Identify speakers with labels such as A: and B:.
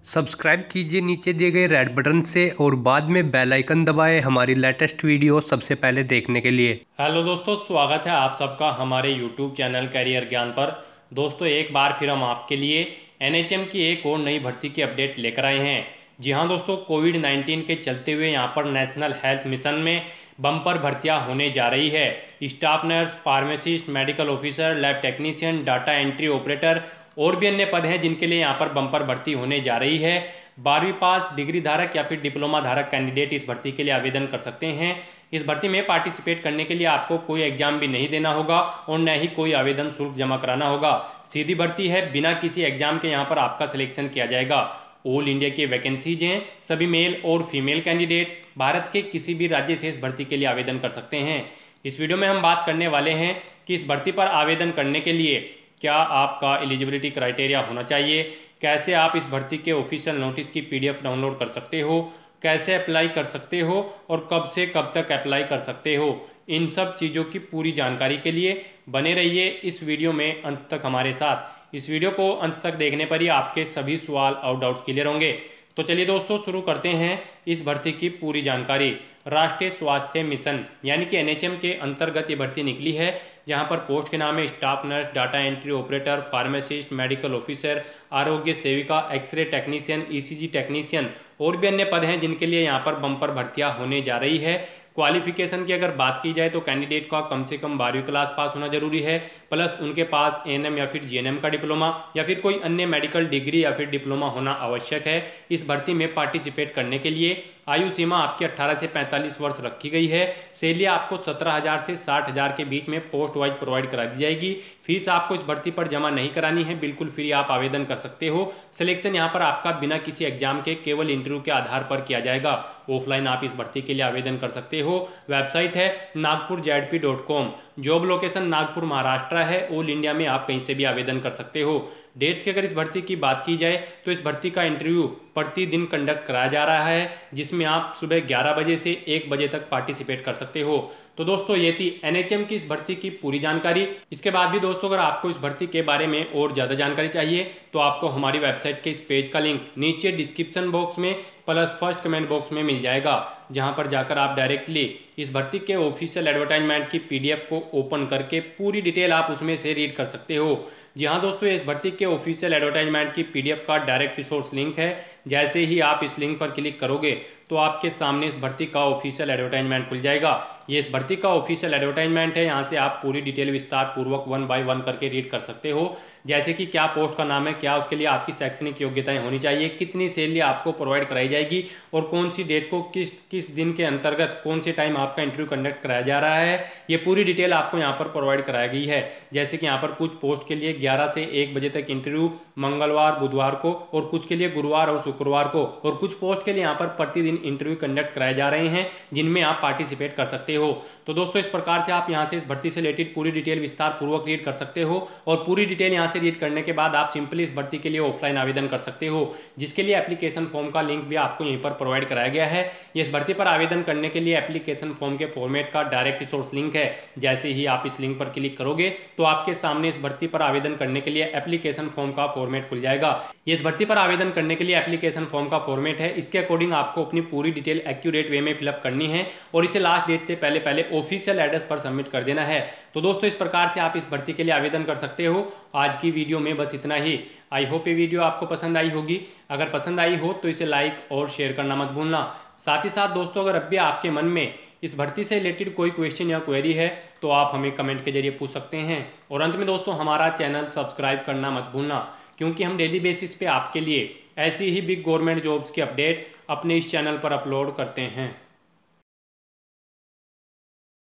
A: Subscribe कीजिए नीचे दिए गए रेड बटन से और बाद में बेल आइकन दबाएं हमारी लेटेस्ट वीडियो सबसे पहले देखने के लिए।
B: हेलो दोस्तों, स्वागत है आप सबका हमारे यूट्यूब चैनल कैरियर ज्ञान पर। दोस्तों, एक बार फिर हम आपके लिए एनएचएम की एक और नई भर्ती की अपडेट लेकर आए हैं। जी हाँ दोस्तों, कोविड-19 के चलते हुए यहाँ पर नेशनल हेल्थ मिशन में बम्पर भर्तियाँ होने जा रही है। Staff nurse, pharmacist, medical officer, lab technician, data entry operator और भी अन्य पद हैं जिनके लिए यहाँ पर बम्पर भर्ती होने जा रही है। 12वीं पास डिग्री धारक या फिर डिप्लोमा धारक कैंडिडेट इस भर्ती के लिए आवेदन कर सकते हैं। इस भर्ती में पार्टिसिपेट करने के लिए आपको कोई एग्जाम भी नहीं देना होगा और न ही कोई आवेदन शुल्क जमा कराना होगा। सीधी भर्ती है, बिना किसी एग्जाम के यहाँ पर आपका सिलेक्शन किया जाएगा। ऑल इंडिया की वैकेंसीज हैं, सभी मेल और फीमेल कैंडिडेट भारत के किसी भी राज्य से इस भर्ती के लिए आवेदन कर सकते हैं। इस वीडियो में हम बात करने वाले हैं कि इस भर्ती पर आवेदन करने के लिए क्या आपका एलिजिबिलिटी क्राइटेरिया होना चाहिए, कैसे आप इस भर्ती के ऑफिशियल नोटिस की पीडीएफ डाउनलोड कर सकते हो, कैसे अप्लाई कर सकते हो और कब से कब तक अप्लाई कर सकते हो। इन सब चीज़ों की पूरी जानकारी के लिए बने रहिए इस वीडियो में अंत तक हमारे साथ। इस वीडियो को अंत तक देखने पर ही आपके सभी सवाल और डाउट्स क्लियर होंगे। तो चलिए दोस्तों, शुरू करते हैं इस भर्ती की पूरी जानकारी। राष्ट्रीय स्वास्थ्य मिशन यानी कि एनएचएम के अंतर्गत ये भर्ती निकली है, जहां पर पोस्ट के नाम है staff nurse, data entry operator, pharmacist, medical officer, आरोग्य सेविका, एक्सरे टेक्नीशियन, ईसीजी टेक्नीशियन और भी अन्य पद हैं जिनके लिए यहाँ पर बम्पर भर्तियाँ होने जा रही है। क्वालिफिकेशन की अगर बात की जाए तो कैंडिडेट का कम से कम 12वीं क्लास पास होना जरूरी है, प्लस उनके पास एएनएम या फिर जीएनएम का डिप्लोमा या फिर कोई अन्य मेडिकल डिग्री या फिर डिप्लोमा होना आवश्यक है। इस भर्ती में पार्टिसिपेट करने के लिए आयु सीमा आपकी 18 से 45 वर्ष रखी गई है। सैलरी आपको 17,000 से 60,000 के बीच में पोस्ट वाइज प्रोवाइड करा दी जाएगी। फीस आपको इस भर्ती पर जमा नहीं करानी है, बिल्कुल फ्री आप आवेदन कर सकते हो। सिलेक्शन यहाँ पर आपका बिना किसी एग्जाम के केवल इंटरव्यू के आधार पर किया जाएगा। ऑफलाइन आप इस भर्ती के लिए आवेदन कर सकते हो। वेबसाइट है nagpurzdp.com। Job location Nagpur Maharashtra है। ऑल इंडिया में आप कहीं से भी आवेदन कर सकते हो। डेट्स की अगर इस भर्ती की बात की जाए तो इस भर्ती का इंटरव्यू प्रतिदिन कंडक्ट कराया जा रहा है, जिसमें आप सुबह 11 बजे से 1 बजे तक पार्टिसिपेट कर सकते हो। तो दोस्तों, ये थी एनएचएम की इस भर्ती की पूरी जानकारी। इसके बाद भी दोस्तों, अगर आपको इस भर्ती के बारे में और ज़्यादा जानकारी चाहिए तो आपको हमारी वेबसाइट के इस पेज का लिंक नीचे डिस्क्रिप्शन बॉक्स में प्लस फर्स्ट कमेंट बॉक्स में मिल जाएगा, जहां पर जाकर आप डायरेक्टली इस भर्ती के ऑफिशियल एडवर्टाइजमेंट की पीडीएफ को ओपन करके पूरी डिटेल आप उसमें से रीड कर सकते हो। जी हाँ दोस्तों, इस भर्ती के ऑफिशियल एडवर्टाइजमेंट की पीडीएफ का डायरेक्ट रिसोर्स लिंक है। जैसे ही आप इस लिंक पर क्लिक करोगे तो आपके सामने इस भर्ती का ऑफिशियल एडवर्टाइजमेंट खुल जाएगा। ये इस भर्ती का ऑफिशियल एडवर्टाइजमेंट है। यहाँ से आप पूरी डिटेल विस्तार पूर्वक 1 बाय 1 करके रीड कर सकते हो, जैसे कि क्या पोस्ट का नाम है, क्या उसके लिए आपकी शैक्षणिक योग्यताएं होनी चाहिए, कितनी सैलरी आपको प्रोवाइड कराई जाएगी और कौन सी डेट को किस दिन के अंतर्गत कौन से टाइम आपका इंटरव्यू कंडक्ट कराया जा रहा है। ये पूरी डिटेल आपको यहाँ पर प्रोवाइड कराई गई है। जैसे कि यहाँ पर कुछ पोस्ट के लिए 11 से 1 बजे तक इंटरव्यू मंगलवार बुधवार को और कुछ के लिए गुरुवार और शुक्रवार को, और कुछ पोस्ट के लिए यहाँ पर प्रतिदिन इंटरव्यू कंडक्ट कराए जा रहे हैं जिनमें आप पार्टिसिपेट कर सकते हो। तो दोस्तों, इस प्रकार से आप यहाँ से इस भर्ती से रिलेटेड पूरी डिटेल विस्तार पूर्वक रीड कर सकते हो और पूरी डिटेल यहाँ से रीड करने के बाद आप सिंपली इस भर्ती के लिए ऑफलाइन आवेदन कर सकते हो, जिसके लिए एप्लीकेशन फॉर्म का लिंक भी आपको यहीं पर प्रोवाइड कराया गया है। इस भर्ती पर आवेदन करने के लिए एप्लीकेशन फॉर्म के फॉर्मेट का डायरेक्ट रिसोर्स लिंक है। जैसे ही आप इस लिंक पर क्लिक करोगे तो आपके सामने इस भर्ती पर आवेदन करने के लिए एप्लीकेशन फॉर्म का फॉर्मेट खुल जाएगा। ये इस भर्ती पर आवेदन करने के लिए एप्लीकेशन फॉर्म का फॉर्मेट है। इसके अकॉर्डिंग आपको अपनी पूरी डिटेल एक्यूरेट वे में फिलअप करनी है और इसे लास्ट डेट से पहले ऑफिशियल एड्रेस पर सबमिट कर देना है। तो दोस्तों, इस प्रकार से आप इस भर्ती के लिए आवेदन कर सकते हो। आज की वीडियो में बस इतना ही। आई होप ये वीडियो आपको पसंद आई होगी। अगर पसंद आई हो तो इसे लाइक और शेयर करना मत भूलना। साथ ही साथ दोस्तों, अगर अब भी आपके मन में इस भर्ती से रिलेटेड कोई क्वेश्चन या क्वेरी है तो आप हमें कमेंट के जरिए पूछ सकते हैं। और अंत में दोस्तों, हमारा चैनल सब्सक्राइब करना मत भूलना, क्योंकि हम डेली बेसिस पे आपके लिए ऐसी ही बिग गवर्नमेंट जॉब्स की अपडेट अपने इस चैनल पर अपलोड करते हैं।